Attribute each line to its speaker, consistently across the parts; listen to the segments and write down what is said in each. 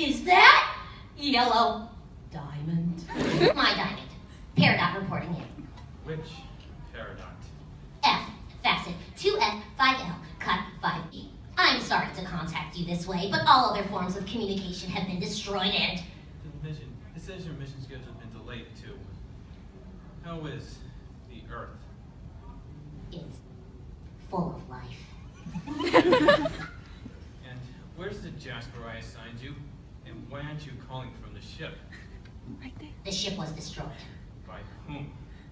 Speaker 1: Is that yellow diamond? My diamond. Peridot reporting in.
Speaker 2: Which Peridot?
Speaker 1: F, facet 2F, 5L, cut 5E. I'm sorry to contact you this way, but all other forms of communication have been destroyed and...
Speaker 2: It says your mission schedule has been delayed too. How is the Earth?
Speaker 1: It's full of life.
Speaker 2: And where's the Jasper I assigned you? And why aren't you calling from the ship?
Speaker 3: Right there.
Speaker 1: The ship was destroyed.
Speaker 2: By whom?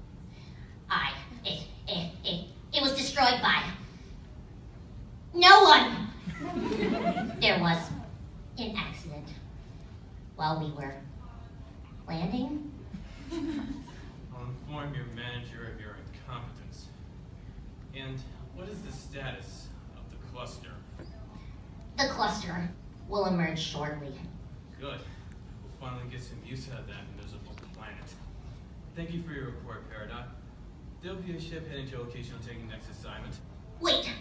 Speaker 1: It was destroyed by... no one! There was an accident while we were landing.
Speaker 2: I'll inform your manager of your incompetence. And what is the status of the cluster?
Speaker 1: The cluster will emerge shortly.
Speaker 2: Good. We'll finally get some use out of that invisible planet. Thank you for your report, Peridot. There'll be a ship heading to your location on taking next assignment.
Speaker 1: Wait.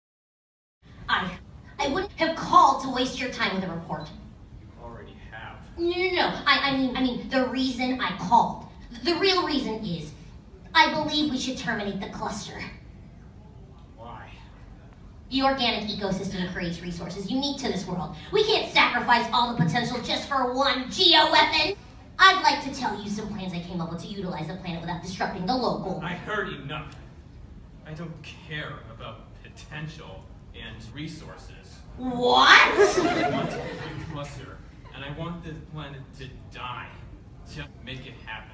Speaker 1: I wouldn't have called to waste your time with a report.
Speaker 2: You already have.
Speaker 1: No. I mean, the reason I called. The real reason is, I believe we should terminate the cluster.
Speaker 2: Why?
Speaker 1: The organic ecosystem creates resources unique to this world. We can't sacrifice all the potential just for one geo-weapon. I'd like to tell you some plans I came up with to utilize the planet without disrupting the local.
Speaker 2: I heard enough. I don't care about potential and resources.
Speaker 1: What?
Speaker 2: I want a cluster, and I want this planet to die. Just make it happen.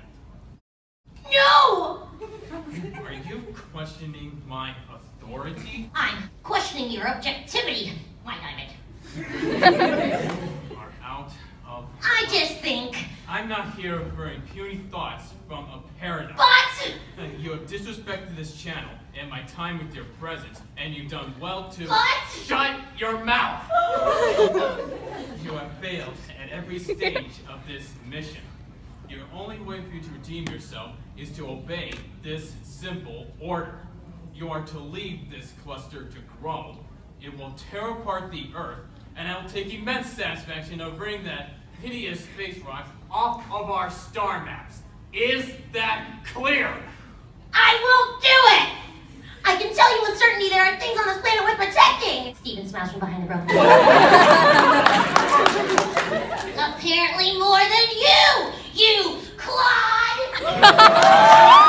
Speaker 1: No!
Speaker 2: Are you questioning my authority?
Speaker 1: I'm questioning your objectivity, my diamond.
Speaker 2: You are out of...
Speaker 1: I just think...
Speaker 2: I'm not here for puny thoughts from a paradox.
Speaker 1: But...
Speaker 2: You have disrespected this channel and my time with your presence, and you've done well to...
Speaker 1: But...
Speaker 2: Shut your mouth! You have failed at every stage of this mission. Your only way for you to redeem yourself is to obey this simple order. You are to leave this cluster to grow. It will tear apart the Earth, and I will take immense satisfaction of bringing that hideous space rock off of our star maps. Is that clear?
Speaker 1: I will do it! I can tell you with certainty there are things on this planet worth protecting! Steven smashed from behind the broken wall. Apparently more than you CLOD!